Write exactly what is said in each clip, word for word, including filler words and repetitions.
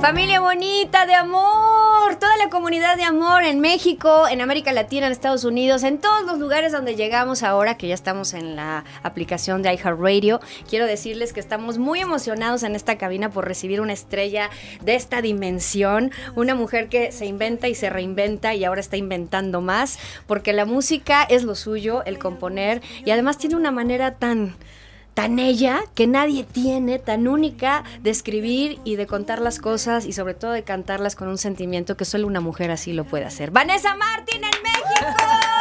Familia bonita de amor, toda la comunidad de amor en México, en América Latina, en Estados Unidos, en todos los lugares donde llegamos ahora que ya estamos en la aplicación de iHeartRadio. Quiero decirles que estamos muy emocionados en esta cabina por recibir una estrella de esta dimensión, una mujer que se inventa y se reinventa y ahora está inventando más, porque la música es lo suyo, el componer, y además tiene una manera tan... tan ella, que nadie tiene, tan única de escribir y de contar las cosas y sobre todo de cantarlas con un sentimiento que solo una mujer así lo puede hacer. ¡Vanessa Martín en México!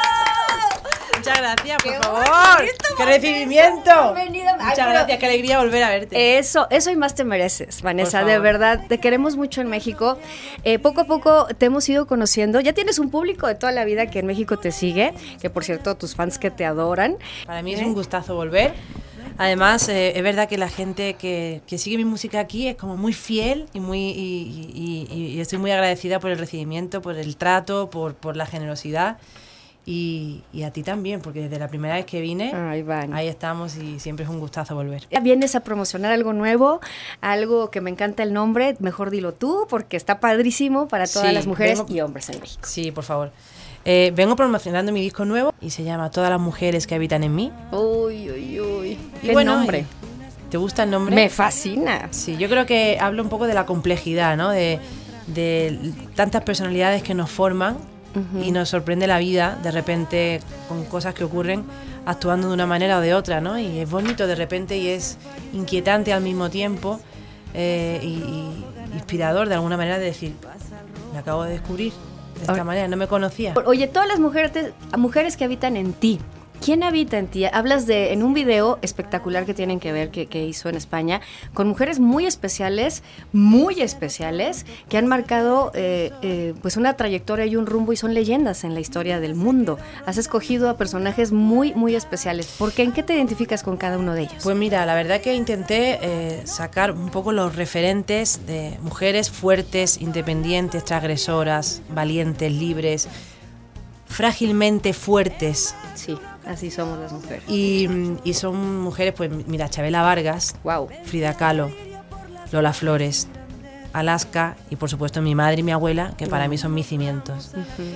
Muchas gracias, por ¡Qué favor! bonito, ¡Qué Vanessa! recibimiento! Bienvenida. Muchas Ay, gracias, qué alegría volver a verte. Eso, eso y más te mereces, Vanessa, Por de favor. verdad, te queremos mucho en México. Eh, poco a poco te hemos ido conociendo, ya tienes un público de toda la vida que en México te sigue, que por cierto, tus fans que te adoran. Para mí es un gustazo volver. Además, eh, es verdad que la gente que, que sigue mi música aquí es como muy fiel y muy y, y, y, y estoy muy agradecida por el recibimiento, por el trato, por, por la generosidad y, y a ti también, porque desde la primera vez que vine, Ay, Van. ahí estamos y siempre es un gustazo volver. Vienes a promocionar algo nuevo, algo que me encanta el nombre, mejor dilo tú, porque está padrísimo para todas Sí, las mujeres vengo- y hombres en México. Sí, por favor. Eh, vengo promocionando mi disco nuevo y se llama Todas las mujeres que habitan en mí. Uy, uy, uy. Y ¿Qué bueno, nombre? y- ¿te gusta el nombre? Me fascina. Sí, yo creo que habla un poco de la complejidad, ¿no? De, de tantas personalidades que nos forman Ujú. y nos sorprende la vida de repente con cosas que ocurren actuando de una manera o de otra, ¿no? Y es bonito de repente y es inquietante al mismo tiempo eh, y, y inspirador de alguna manera de decir, me acabo de descubrir de esta Ahora- manera, no me conocía. Oye, todas las mujeres, mujeres que habitan en ti, ¿quién habita en ti? Hablas de, en un video espectacular que tienen que ver, que, que hizo en España, con mujeres muy especiales, muy especiales, que han marcado eh, eh, pues una trayectoria y un rumbo y son leyendas en la historia del mundo. Has escogido a personajes muy, muy especiales. ¿Por qué? ¿En qué te identificas con cada uno de ellos? Pues mira, la verdad que intenté eh, sacar un poco los referentes de mujeres fuertes, independientes, transgresoras, valientes, libres, frágilmente fuertes. Sí, así somos las mujeres. Y, y son mujeres, pues mira, Chabela Vargas, Wow. Frida Kahlo, Lola Flores, Alaska y por supuesto mi madre y mi abuela, que para mí son mis cimientos.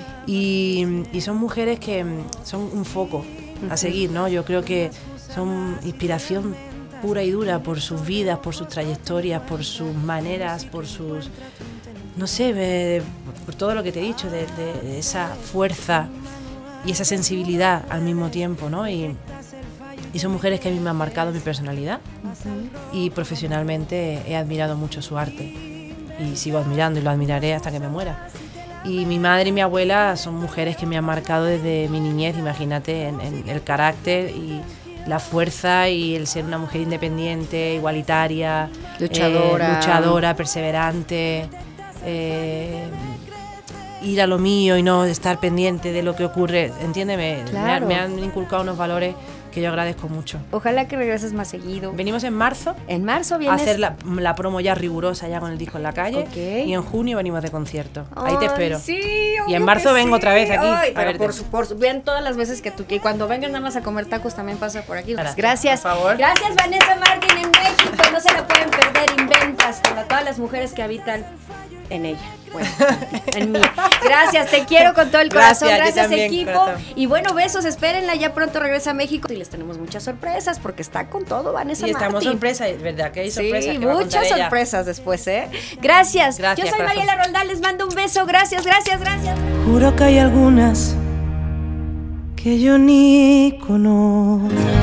Y, y son mujeres que mm, son un foco a seguir, ¿no? Yo creo que son inspiración pura y dura por sus vidas, por sus trayectorias, por sus maneras, por sus... no sé, eh, por todo lo que te he dicho, de, de- de esa fuerza y esa sensibilidad al mismo tiempo, ¿no? Y, y son mujeres que a mí me han marcado mi personalidad y profesionalmente he admirado mucho su arte y sigo admirando y lo admiraré hasta que me muera. Y mi madre y mi abuela son mujeres que me han marcado desde mi niñez, imagínate, en, en el carácter y la fuerza y el ser una mujer independiente, igualitaria, Luchadora. eh, luchadora, perseverante, eh, ir a lo mío y no estar pendiente de lo que ocurre, entiéndeme, me, Claro. han- me han inculcado unos valores que yo agradezco mucho. Ojalá que regreses más seguido. Venimos en marzo En marzo a vienes... hacer la, la promo ya rigurosa ya con el disco en la calle Ok. y en junio venimos de concierto. Ahí te Ay, espero. Sí, Y obvio en marzo que vengo sí. otra vez aquí Ay, a pero verte. por su, por su- ven todas las veces que tú y cuando vengan nada más a comer tacos también pasa por aquí. Gracias, Gracias. por favor. Gracias, Vanessa Martín en México. No se la pueden perder. Inventas para todas las mujeres que habitan en ella. Bueno, en mí. Gracias, te quiero con todo el corazón. Gracias, yo Gracias, también, equipo. corazón. Y bueno, besos, espérenla. Ya pronto regresa a México y les tenemos muchas sorpresas porque está con todo Vanessa Y estamos Martín. sorpresa, es verdad que hay Sí, sorpresas que va a muchas contar ella. sorpresas después, ¿eh? Gracias. Gracias, Yo soy corazón. Mariela Roldán, les mando un beso. Gracias, gracias, gracias. Juro que hay algunas que yo ni conozco.